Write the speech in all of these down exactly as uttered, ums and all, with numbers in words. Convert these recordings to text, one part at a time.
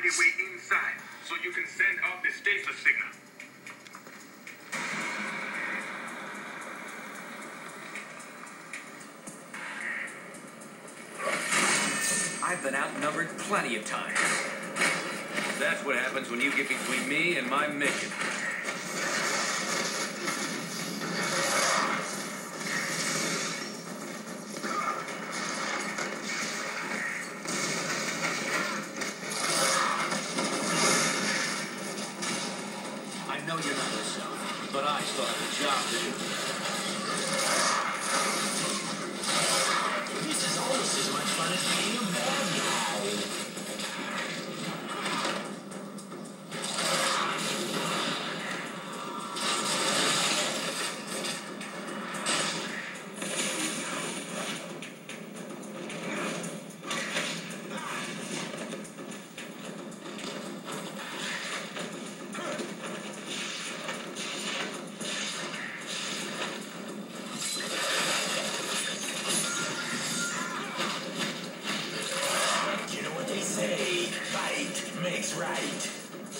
the way inside, so you can send out the stasis signal. I've been outnumbered plenty of times. That's what happens when you get between me and my mission. I know you're not yourself, but I still have a job to do. This is almost as much fun as being a bad guy. Makes right.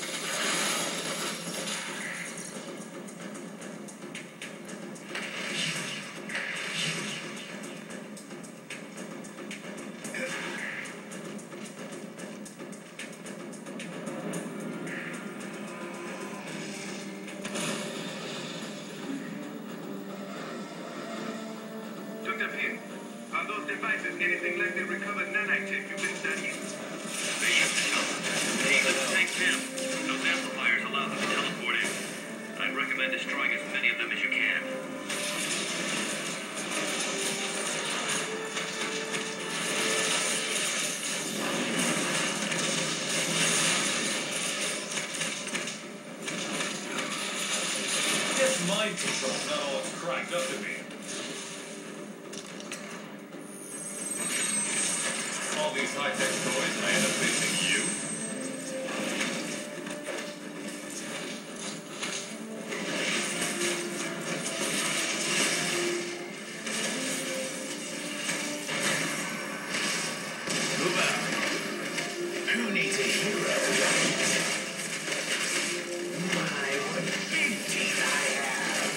Doctor Pym, are those devices anything like the recovered nanite chip you've been studying? They used to know. They could take them. Those amplifiers allow them to teleport in. I'd recommend destroying as many of them as you can. Guess mind control's not all it's cracked up to be. All these high-tech toys and I end up facing you? Move out. Who needs a hero? My, what big teeth I have.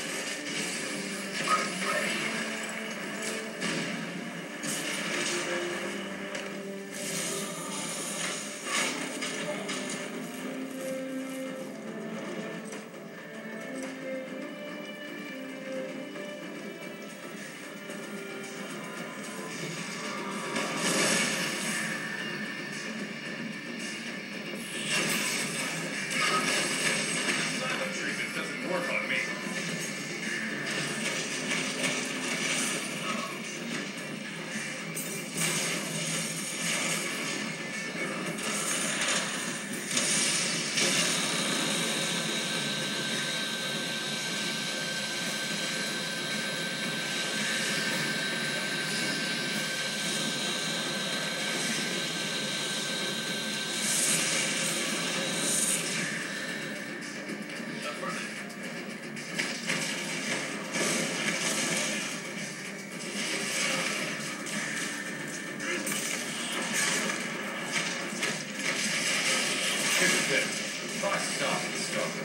Silent treatment doesn't work on me. Here's a tip. Try stopping stuff.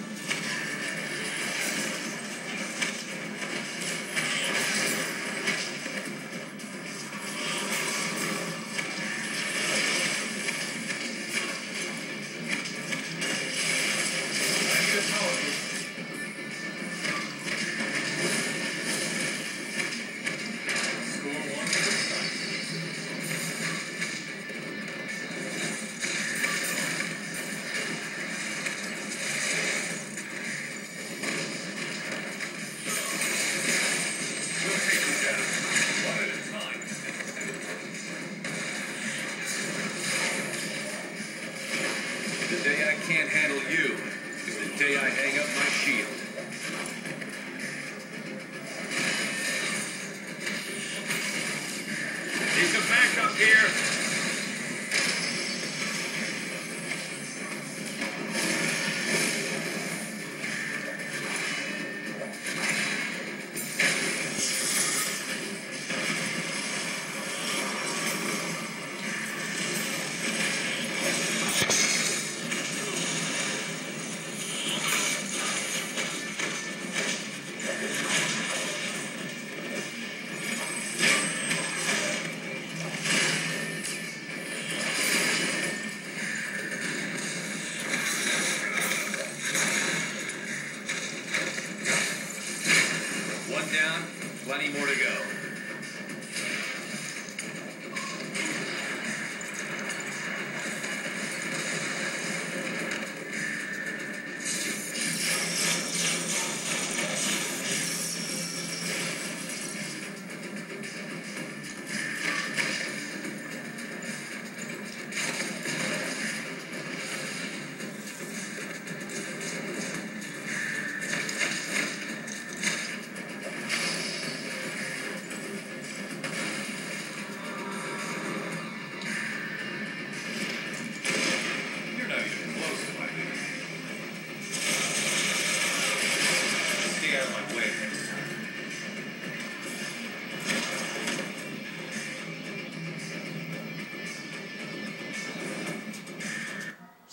I need a power boost. Score one this time. We'll take you down, one at a time. The day I can't handle you is the day I hang up my shield. Need some backup here.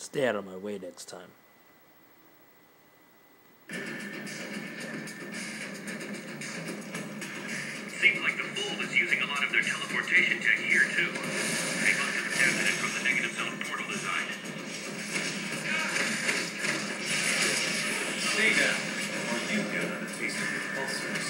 Stay out of my way next time. Seems like the Fold is using a lot of their teleportation tech here, too. They must have adapted it from the negative zone portal design. Stay down, or you get another taste of your pulsers.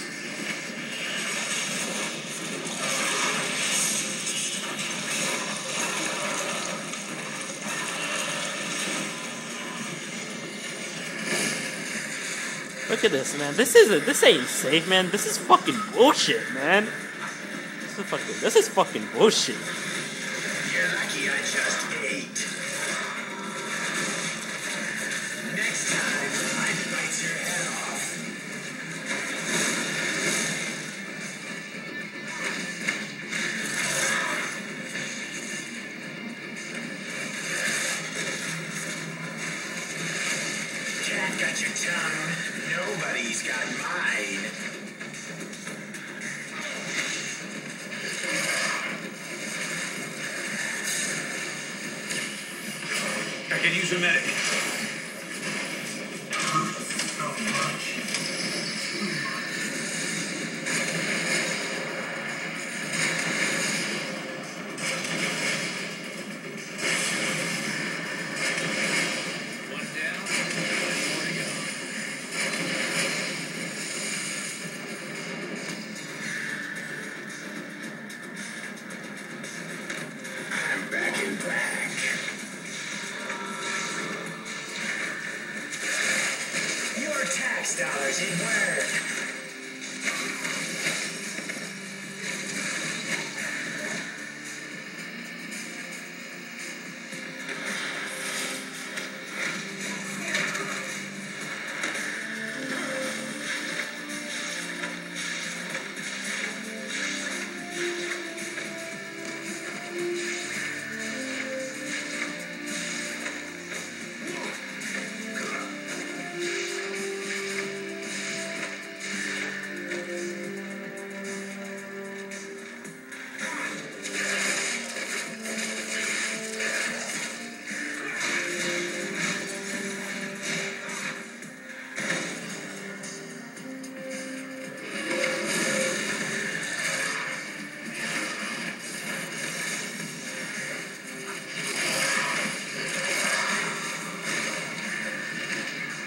Look at this, man. This isn't. This ain't safe, man. This is fucking bullshit, man. This is fucking. This is fucking bullshit. You're lucky I just ate. Next time, I'd bite your head off. Cat got your tongue. Nobody's got mine. I can use a medic. One down, more to go. I'm back in black. Your tax dollars did work.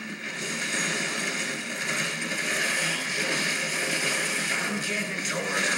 I'm getting toward